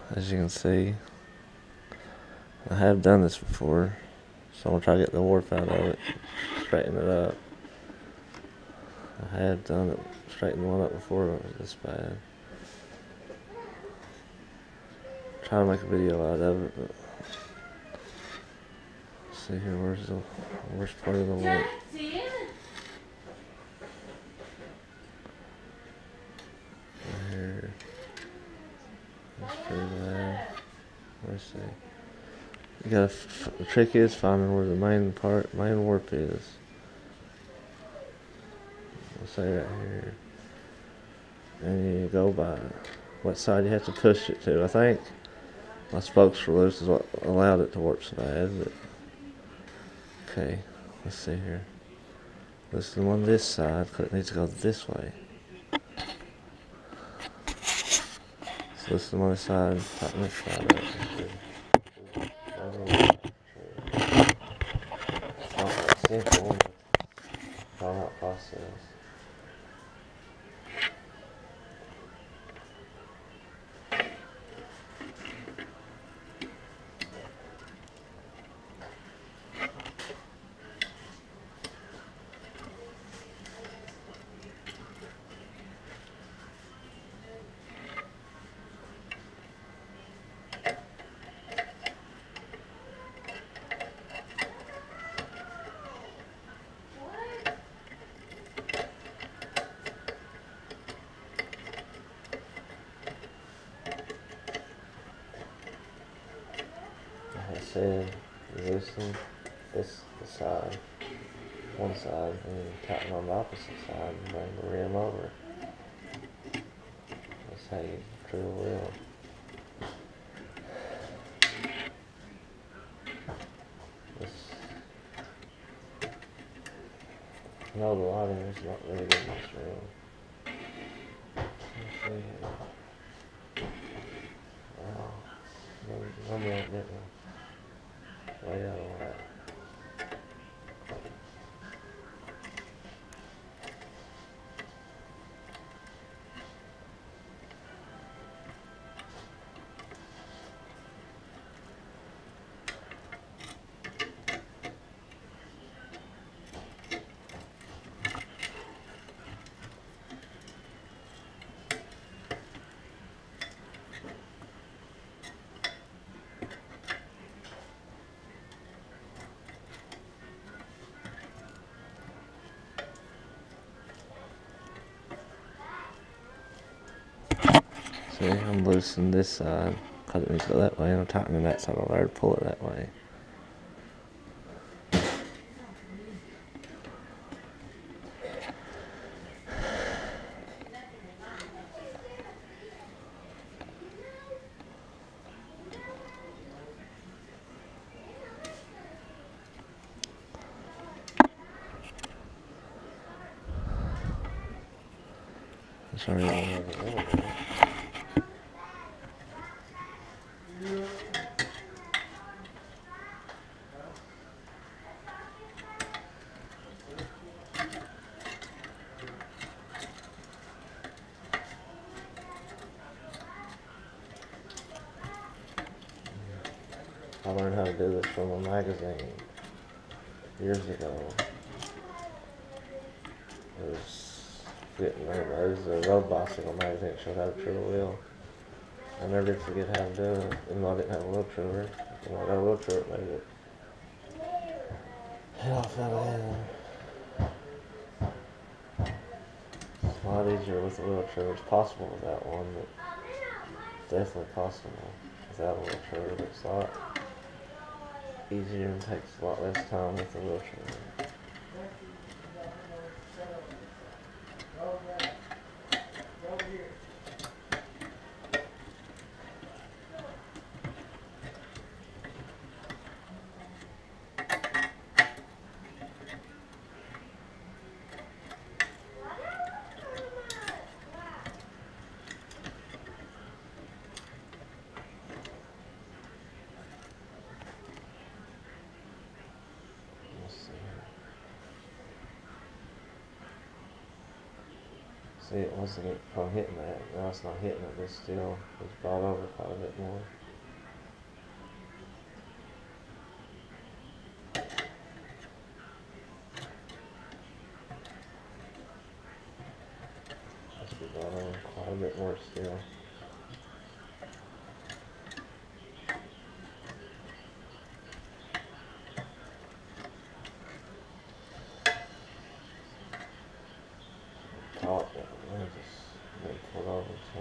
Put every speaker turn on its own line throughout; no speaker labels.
as you can see. I have done this before, so I'm going to try to get the warp out of it, straighten it up. I have done it, straightened one up before it was this bad. Try to make a video out of it, but let's see here, where's the worst part of the warp? Here. That's pretty bad. Let's see. You gotta the trick is finding where the main warp is. Let's say right here. And you go by what side you have to push it to. I think my spokes were loose is what allowed it to warp so bad, but okay, let's see here. This is the one this side, because it needs to go this way. So this is the one this side, tighten this side up. It's not that simple, but it's all that process. Like I said, loosen this side, one side, and then tighten on the opposite side and bring the rim over. That's how you true the wheel. No, the lighting is not really good in this room. Let's see here. Wow. Let me get my way out of that. See, I'm loosening this side because it needs to go that way, and I'm tightening that side over there to pull it that way. Sorry, I don't have a little bit. I learned how to do this from a magazine years ago. It was a road bicycle magazine that showed how to true a wheel. I never did forget how to do it, even though I didn't have a wheel truer. When I got a wheel truer, it made it head off out of hand. It's a lot easier with a wheel truer. It's possible without one, but it's definitely possible without a wheel truer. But it's a lot easier and takes a lot less time with a wheel truer. Let's see here. See, it wasn't from hitting that. Now it's not hitting it, but still, it's brought over quite a bit more. Must be brought over quite a bit more still. Caught it, and it just been pulled over, so.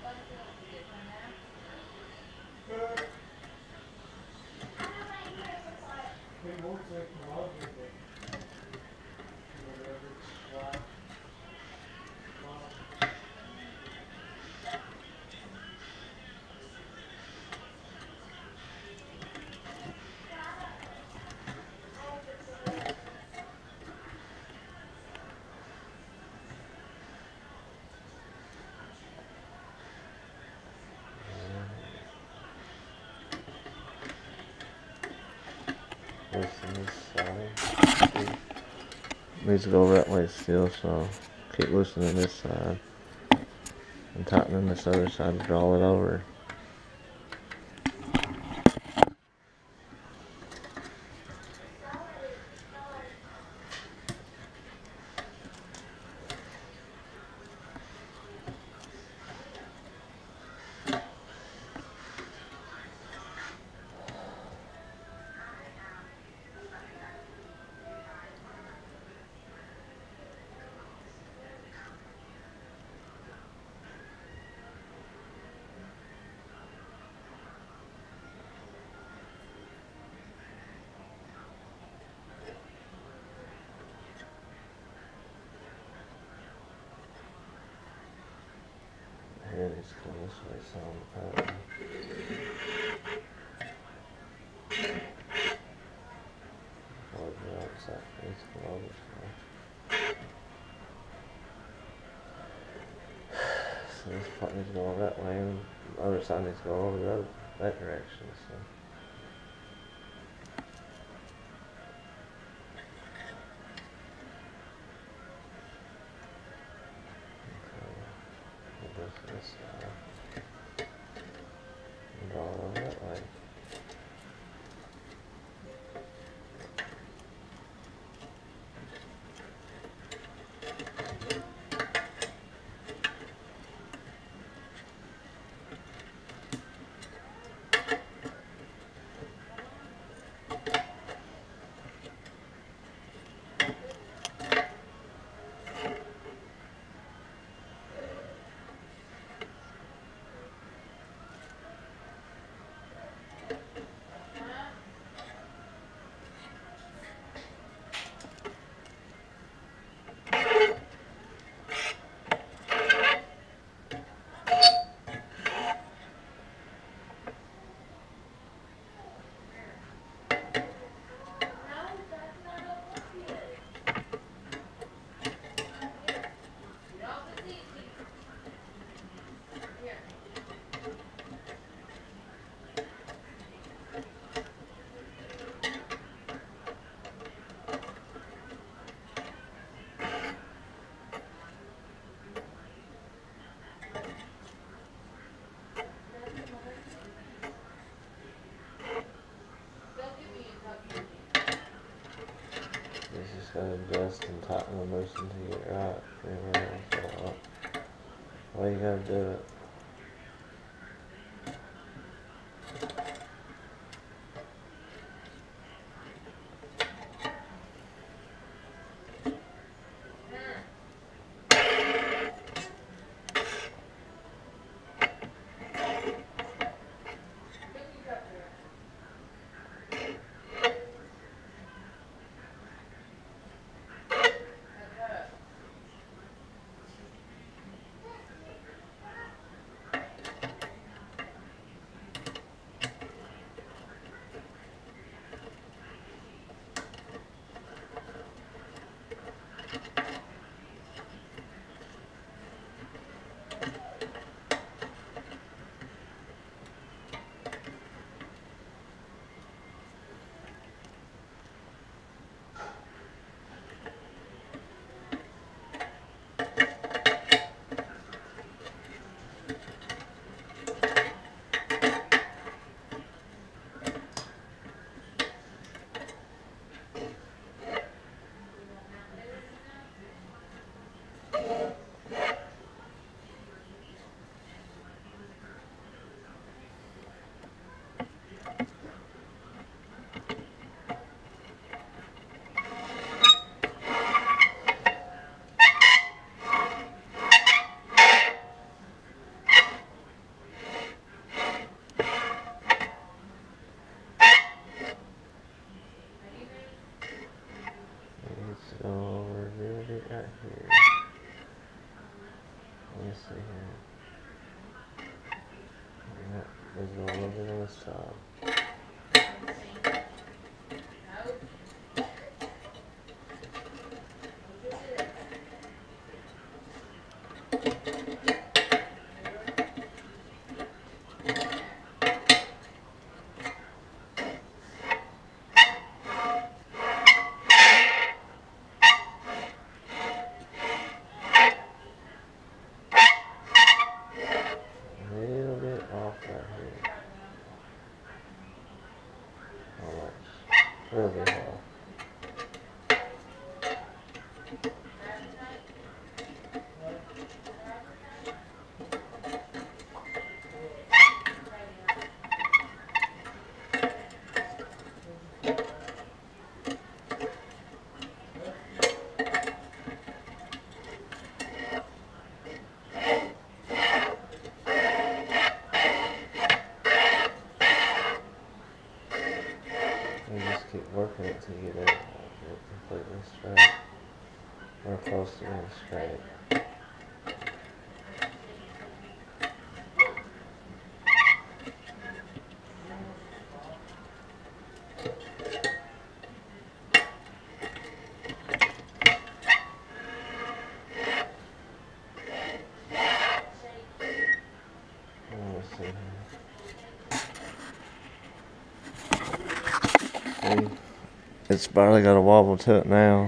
Loosen this side. Needs to go that way still, so keep loosening this side and tightening this other side to draw it over. Here it is, come this way some. So this part needs to go that way, and the other side needs to go over that direction. So. This side. And draw it over that way. You just gotta adjust and tighten and loosen until you get it right. Pretty well. So, well, you gotta do it. A little bit on this side. A little bit off right here. Almost. A little bit off. You just keep working it till you get it completely straight. Or close to being straight. Let's see here. See? It's barely got a wobble to it now.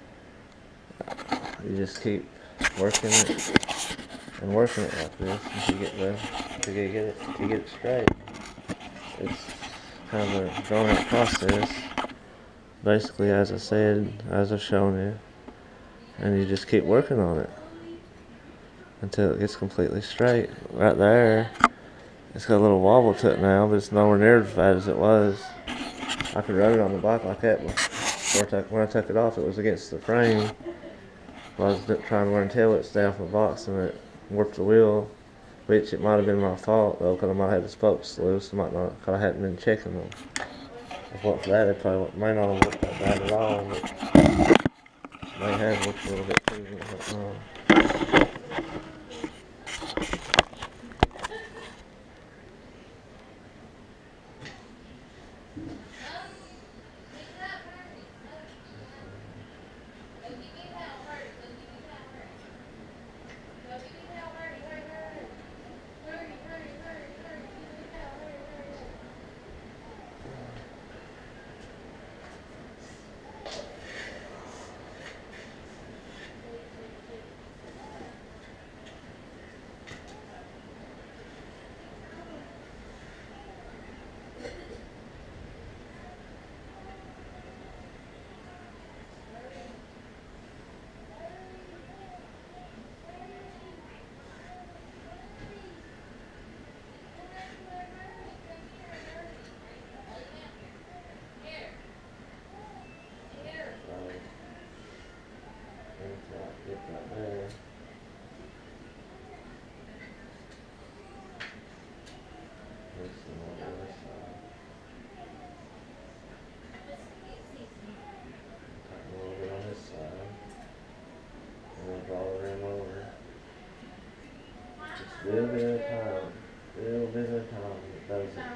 You just keep working it and working it like this until you get it straight. It's kind of a drawn out process. Basically, as I said, as I've shown you, and you just keep working on it until it gets completely straight. Right there, it's got a little wobble to it now, but it's nowhere near as bad as it was. I could run it on the bike like that before. When I took it off, it was against the frame. I was trying to learn tail whip to stay off the box, and it warped the wheel, which it might have been my fault though, because I might have had the spokes loose. I might not, because I hadn't been checking them. If it wasn't for that, it probably might not have worked that bad at all. But it may have worked a little bit too. Little bit at a time. Little bit at a time. It does it.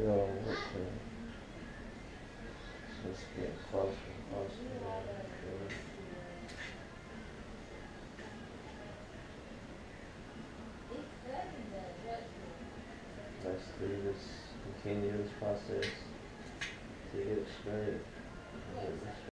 gonna work to just get closer and closer. Basically, just continue this process to get experience.